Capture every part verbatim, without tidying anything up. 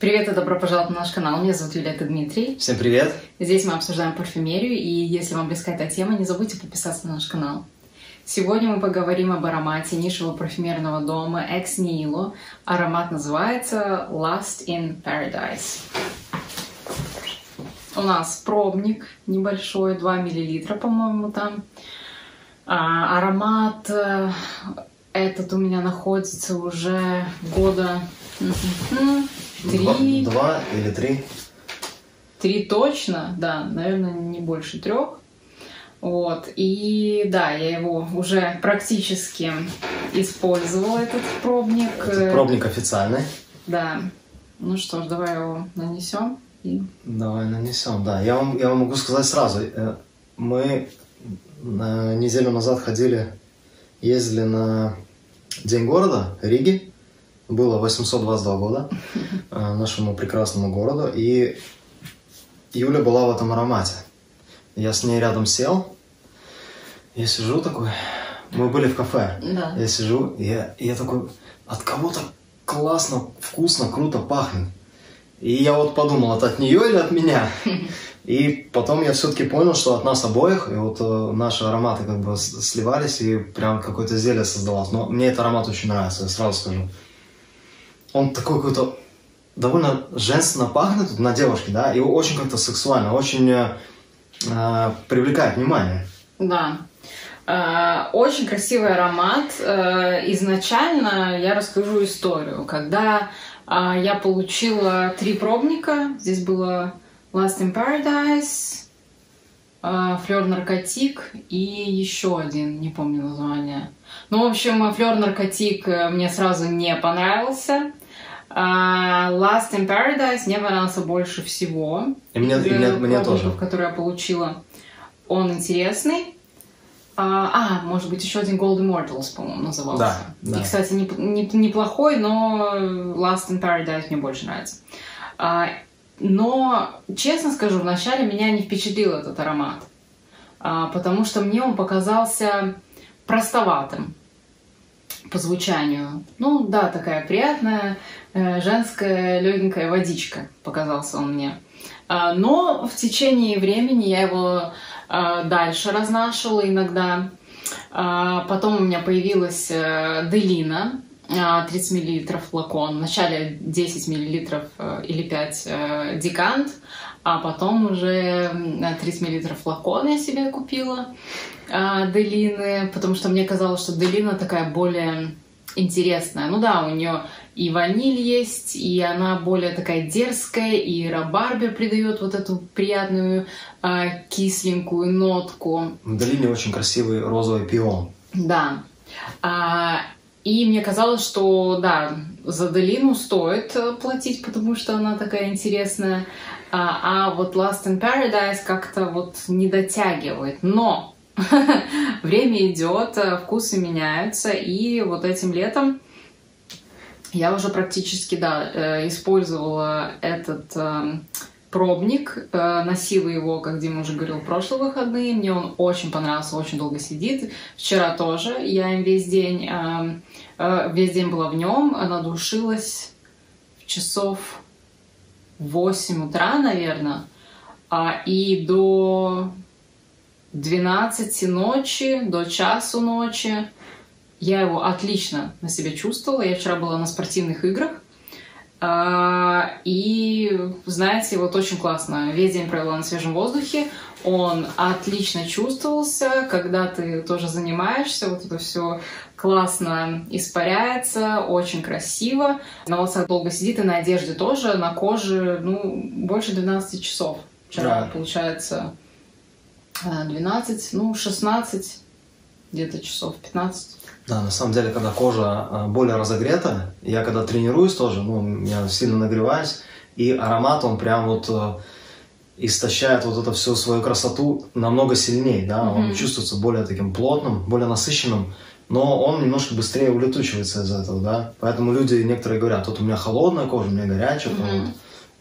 Привет и добро пожаловать на наш канал. Меня зовут Юлия, это Дмитрий. Всем привет! Здесь мы обсуждаем парфюмерию, и если вам близка эта тема, не забудьте подписаться на наш канал. Сегодня мы поговорим об аромате нишевого парфюмерного дома Ex Nihilo. Аромат называется Lost in Paradise. У нас пробник небольшой, два миллилитра, по-моему, там. А, аромат этот у меня находится уже года... Три. Два, два или три? Три точно, да, наверное, не больше трех. Вот, и да, я его уже практически использовала, этот пробник. Этот пробник официальный. Да. Ну что ж, давай его нанесем. И... Давай нанесем, да. Я вам, я вам могу сказать сразу. Мы неделю назад ходили, ездили на День города Риги. Было восемьсот двадцать два года нашему прекрасному городу, и Юля была в этом аромате. Я с ней рядом сел, я сижу такой, мы были в кафе, да. Я сижу, и я, и я такой, от кого-то классно, вкусно, круто пахнет. И я вот подумал, это от нее или от меня? И потом я все-таки понял, что от нас обоих, и вот э, наши ароматы как бы сливались, и прям какое-то зелье создалось. Но мне этот аромат очень нравится, я сразу скажу. Он такой какой-то довольно женственно пахнет на девушке, да, и очень как-то сексуально, очень э, привлекает внимание. Да, э, очень красивый аромат. Э, изначально я расскажу историю. Когда э, я получила три пробника, здесь было Lost in Paradise, э, Fleur Narcotique и еще один, не помню название. Ну, в общем, Fleur Narcotique мне сразу не понравился. Uh, Lost in Paradise мне понравился больше всего. И мне, и мне, мне тоже. Который я получила, он интересный. Uh, а, может быть, еще один Gold Immortals, по-моему, назывался. Да, да. И, кстати, не, не, неплохой, но Lost in Paradise мне больше нравится. Uh, но, честно скажу, вначале меня не впечатлил этот аромат. Uh, потому что мне он показался простоватым по звучанию. Ну да, такая приятная э, женская легенькая водичка, показался он мне. А, но в течение времени я его а, дальше разнашивала иногда. А, потом у меня появилась э, Делина, э, тридцать миллилитров флакон. Вначале десять миллилитров э, или пять э, декант, а потом уже тридцать миллилитров флакон я себе купила. Делины, потому что мне казалось, что Делина такая более интересная. Ну да, у нее и ваниль есть, и она более такая дерзкая, и рабарбер придает вот эту приятную а, кисленькую нотку. В Делине очень красивый розовый пион. Да. А, и мне казалось, что да, за Делину стоит платить, потому что она такая интересная. А, а вот Lost in Paradise как-то вот не дотягивает. Но время идет, вкусы меняются, и вот этим летом я уже практически, да, использовала этот пробник, носила его, как Дима уже говорил, в прошлые выходные, мне он очень понравился, очень долго сидит. Вчера тоже я им весь день, весь день была в нем, она душилась в часов восемь утра, наверное, и до двенадцати ночи, до часу ночи я его отлично на себя чувствовала. Я вчера была на спортивных играх. И, знаете, вот очень классно. Весь день провела на свежем воздухе. Он отлично чувствовался. Когда ты тоже занимаешься, вот это все классно испаряется, очень красиво. На волосах долго сидит, и на одежде тоже, на коже, ну, больше двенадцати часов. Вчера, да. Получается... двенадцать, ну, шестнадцать, где-то часов пятнадцать. Да, на самом деле, когда кожа более разогрета, я когда тренируюсь тоже, ну, я сильно нагреваюсь, и аромат, он прям вот э, истощает вот эту всю свою красоту намного сильнее, да, mm-hmm. Он чувствуется более таким плотным, более насыщенным, но он немножко быстрее улетучивается из этого, да, поэтому люди некоторые говорят, вот у меня холодная кожа, у меня горячая, mm-hmm. вот.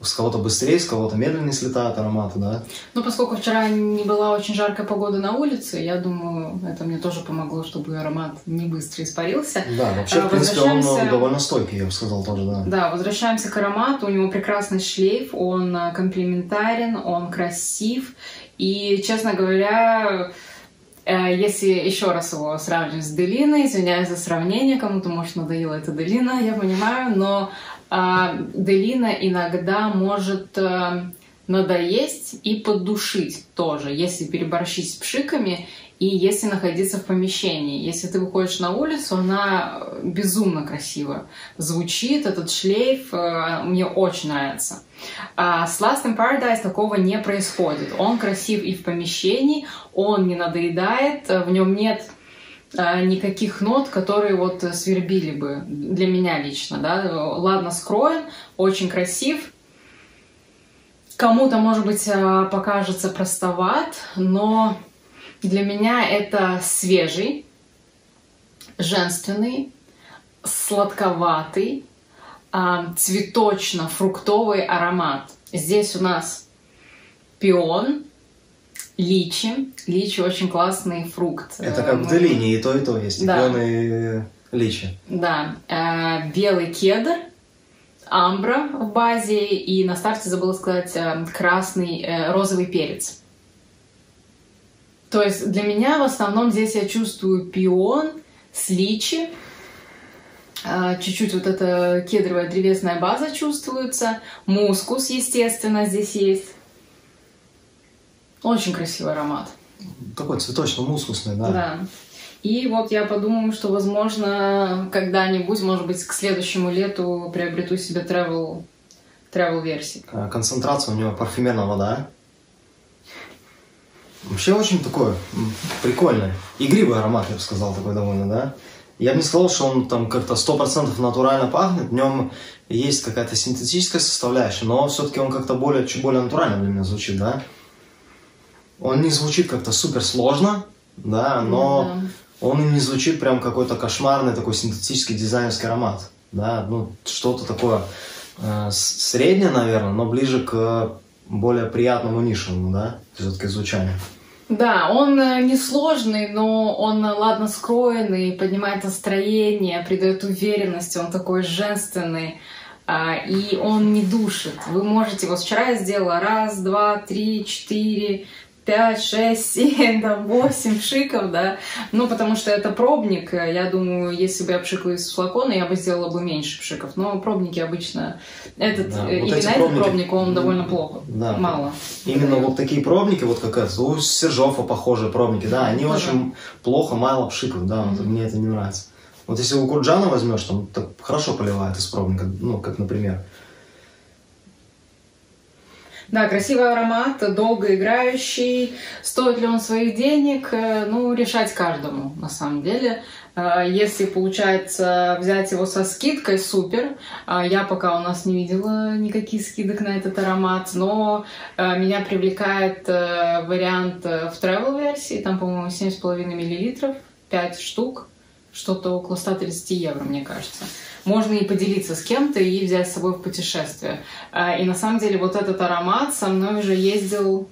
с кого-то быстрее, с кого-то медленнее слетают ароматы, да. Ну, поскольку вчера не была очень жаркая погода на улице, я думаю, это мне тоже помогло, чтобы аромат не быстро испарился. Да, вообще, в принципе, он довольно стойкий, я бы сказал тоже, да. Да, возвращаемся к аромату. У него прекрасный шлейф, он комплементарен, он красив. И, честно говоря, если еще раз его сравнивать с Делиной, извиняюсь за сравнение, кому-то, может, надоела эта Делина, я понимаю, но Делина иногда может надоесть и поддушить тоже, если переборщить с пшиками и если находиться в помещении. Если ты выходишь на улицу, она безумно красиво звучит, этот шлейф мне очень нравится. А с Last in Paradise такого не происходит. Он красив и в помещении, он не надоедает, в нем нет никаких нот, которые вот свербили бы для меня лично, да. Ладно скроен, очень красив. Кому-то, может быть, покажется простоват, но для меня это свежий, женственный, сладковатый, цветочно-фруктовый аромат. Здесь у нас пион, личи. Личи очень классный фрукт. Это как Мы... в Делине, и то, и то есть. Да. Пион и личи. Да. Белый кедр, амбра в базе, и на старте забыла сказать красный, розовый перец. То есть для меня в основном здесь я чувствую пион с личи. Чуть-чуть вот эта кедровая древесная база чувствуется. Мускус, естественно, здесь есть. Очень красивый аромат. Такой цветочно-мускусный, да. Да. И вот я подумаю, что, возможно, когда-нибудь, может быть, к следующему лету приобрету себе travel, travel версии. Концентрация у него парфюмерного, да? Вообще очень такой прикольный. Игривый аромат, я бы сказал, такой довольно, да? Я бы не сказал, что он там как-то сто процентов натурально пахнет. В нем есть какая-то синтетическая составляющая, но все-таки он как-то более, чуть более натурально для меня звучит, да? Он не звучит как-то супер сложно, да, но mm-hmm. он и не звучит прям какой-то кошмарный такой синтетический дизайнерский аромат, да, ну, что-то такое э, среднее, наверное, но ближе к более приятному нишевому, да, все-таки звучанию. Да, он несложный, но он ладно скроенный, поднимает настроение, придает уверенности, он такой женственный, и он не душит. Вы можете, вот вчера я сделала раз, два, три, четыре, пять, шесть, семь, там, восемь пшиков, да, ну, потому что это пробник, я думаю, если бы я пшикала из флакона, я бы сделала бы меньше пшиков, но пробники обычно, этот, да, вот именно этот пробники, пробник, он довольно плохо, да, мало. Именно вот такие пробники, вот как это, у Сержова похожие пробники, да, они да. очень плохо, мало пшиков, да, вот, mm-hmm. мне это не нравится. Вот если у Гурджана возьмешь, там так хорошо поливает из пробника, ну, как, например. Да, красивый аромат, долго играющий. Стоит ли он своих денег? Ну, решать каждому, на самом деле. Если получается взять его со скидкой, супер. Я пока у нас не видела никаких скидок на этот аромат, но меня привлекает вариант в travel-версии. Там, по-моему, семь с половиной миллилитров, пять штук. Что-то около ста тридцати евро, мне кажется. Можно и поделиться с кем-то и взять с собой в путешествие. И на самом деле вот этот аромат со мной уже ездил,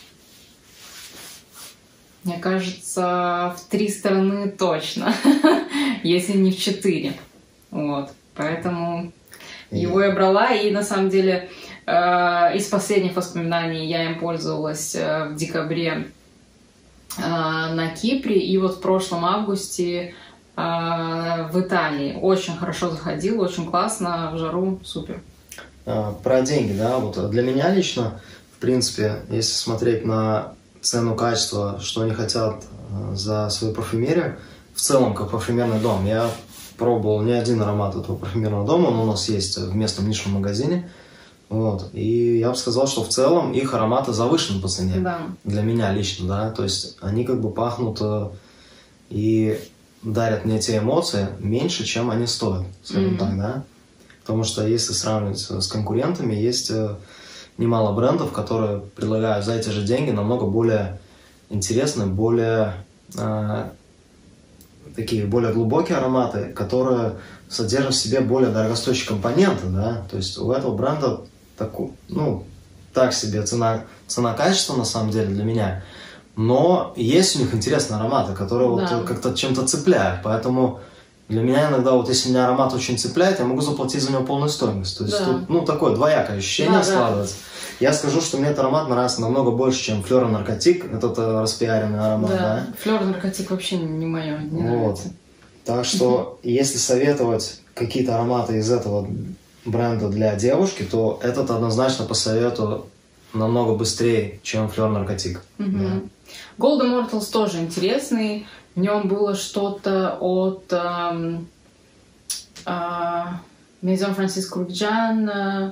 мне кажется, в три страны точно, если не в четыре. Вот. Поэтому его я брала, и на самом деле из последних воспоминаний я им пользовалась в декабре на Кипре, и вот в прошлом августе в Италии. Очень хорошо заходил, очень классно, в жару, супер. Про деньги, да, вот для меня лично, в принципе, если смотреть на цену-качество, что они хотят за свою парфюмерию, в целом, как парфюмерный дом, я пробовал не один аромат этого парфюмерного дома, он у нас есть в местном нишевом магазине, вот, и я бы сказал, что в целом их ароматы завышены по цене, да. Для меня лично, да, то есть они как бы пахнут и дарят мне те эмоции меньше, чем они стоят, скажем mm-hmm. так, да. Потому что если сравнивать с конкурентами, есть немало брендов, которые предлагают за эти же деньги намного более интересные, более э, такие более глубокие ароматы, которые содержат в себе более дорогостоящие компоненты, да. То есть у этого бренда такой, ну, так себе цена, цена-качество на самом деле для меня. Но есть у них интересные ароматы, которые Да. вот как-то чем-то цепляют. Поэтому для меня иногда, вот если меня аромат очень цепляет, я могу заплатить за него полную стоимость. То есть Да. тут, ну, такое двоякое ощущение Да, складывается. Да. Я скажу, что мне этот аромат нравится намного больше, чем Fleur Narcotique. Этот распиаренный аромат, да. Да, Fleur Narcotique вообще не мое, не Вот. нравится. Так что, если советовать какие-то ароматы из этого бренда для девушки, то этот однозначно посоветую намного быстрее, чем Fleur Narcotique. Угу. Да. Gold Immortals тоже интересный. В нем было что-то от эм, э, Maison Francis Kurkdjian. Э,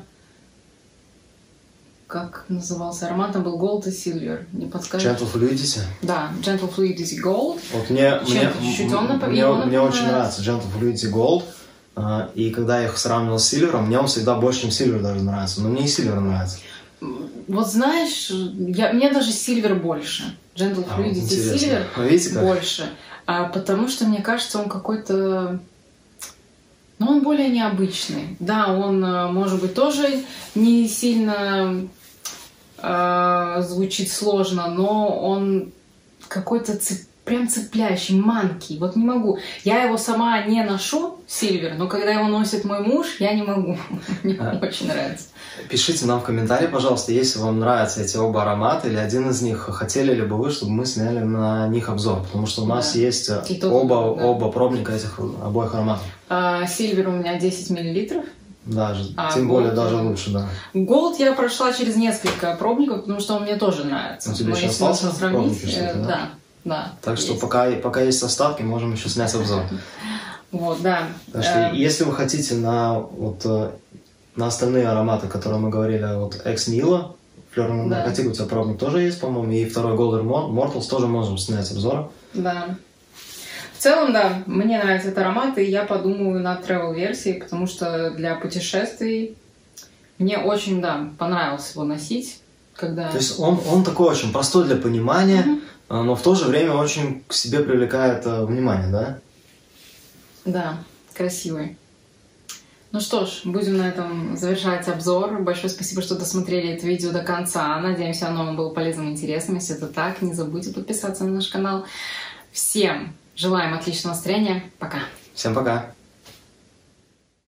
как назывался аромат? Там был Gold и Silver. Не подскажешь? Gentle Fluidity? Да, Gentle Fluidity Gold. Вот мне, мне, чуть он напом- мне, его мне очень напоминает. нравится Gentle Fluidity Gold. а, И когда я их сравнивал с Silver, мне он всегда больше, чем Silver даже нравится. Но мне и Silver нравится. Вот знаешь, я, мне даже Silver больше. Gentle А, вот Fluidity интересно. Silver Вы видите, как? больше. А, потому что, мне кажется, он какой-то... Ну, он более необычный. Да, он, э, может быть, тоже не сильно э, звучит сложно, но он какой-то цеп- прям цепляющий, манкий. Вот не могу. Я его сама не ношу, Silver, но когда его носит мой муж, я не могу. Мне А. очень нравится. Пишите нам в комментарии, пожалуйста, если вам нравятся эти оба аромата или один из них, хотели ли бы вы, чтобы мы сняли на них обзор, потому что у нас Да. есть И тот, оба, да. оба пробника этих обоих ароматов. А, Silver у меня десять миллилитров. Даже, А, тем Gold, более даже да. лучше, да. Gold я прошла через несколько пробников, потому что он мне тоже нравится. У тебя Но еще если остался вот сравнить, пробники что-то, э, да? да, да. Так что есть. пока, пока есть остатки, можем еще снять обзор. Вот, да. Так что, Э, если вы хотите на, вот, э, на остальные ароматы, которые мы говорили, вот Ex Nihilo, Fleur Да. Narcotique у тебя пробник тоже есть, по-моему, и второй Gold Immortals тоже можем снять обзор. Да. В целом, да, мне нравится этот аромат, и я подумаю над travel-версией, потому что для путешествий мне очень, да, понравилось его носить, когда... То есть он, он такой очень простой для понимания, Мгм. а, но в то же время очень к себе привлекает э, внимание, да? Да, красивый. Ну что ж, будем на этом завершать обзор. Большое спасибо, что досмотрели это видео до конца. Надеемся, оно вам было полезным и интересным. Если это так, не забудьте подписаться на наш канал. Всем желаем отличного настроения. Пока! Всем пока!